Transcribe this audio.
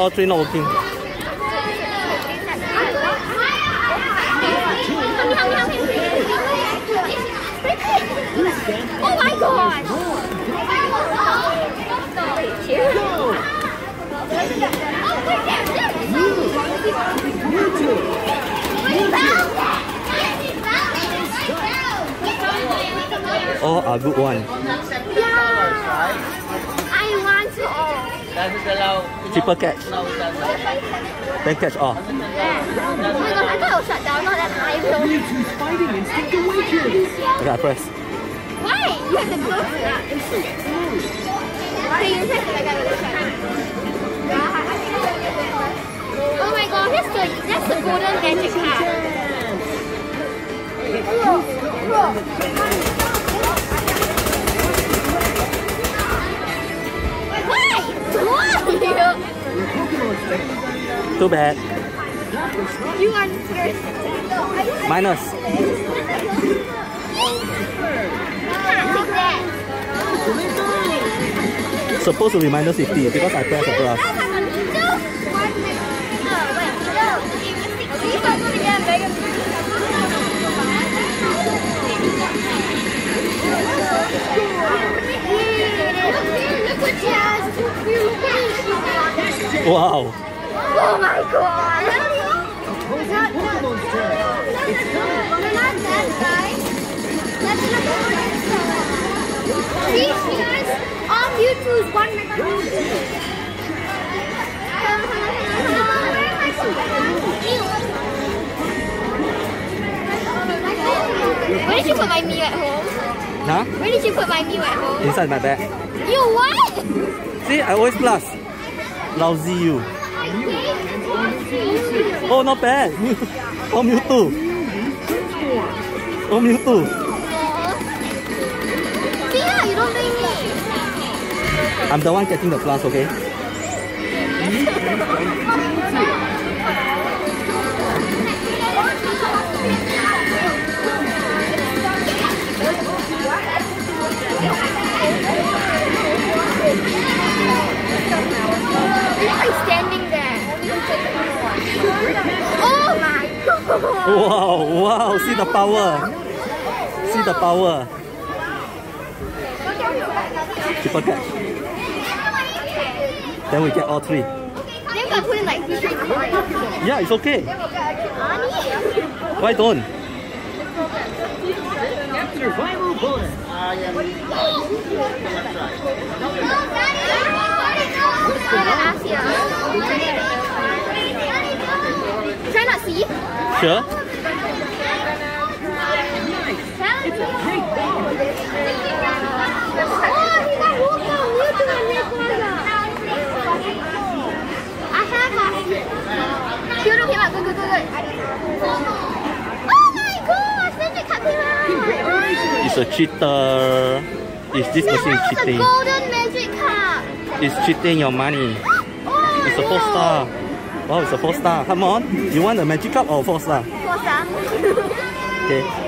all three not working. Oh my gosh! All are good one. Yeah. I want to all. Triple catch. Then catch all. Yeah. Oh my god, I thought it was shut down, not that I will. Okay, I press. Why? You have to close it. Okay, you press it like I will try. Oh my god, that's the golden magic card. Too bad. You want first? Minus. Supposed to be minus 50 because I pressed across. Wow. Oh my god! We're not that guys. Let's look at these guys on YouTube. 1 mega. Where did you put my Mew at home? Huh? Where did you put my Mew at home? Inside my bag. You what? See, I always plus. Lousy you. Oh, not bad. Oh, Mewtwo. Oh, Mewtwo. See, yeah, you don't blame me. I'm the one getting the plus, okay? Standing there. Oh my god! Wow, wow, see the power. See the power. Triple catch. Then we get all three. Then we put in like 3 coins. Yeah, it's okay. Why don't? Survival bonus. Try not see. Sure. It's a great ball. I have a. Good. Oh my gosh! Magic card came out. It's a cheater. Is this machine cheating? It's a golden magic card. It's cheating your money. Oh, It's a 4-star. Wow, it's a 4-star. Come on. You want a magic cup or 4-star? 4 star. Okay.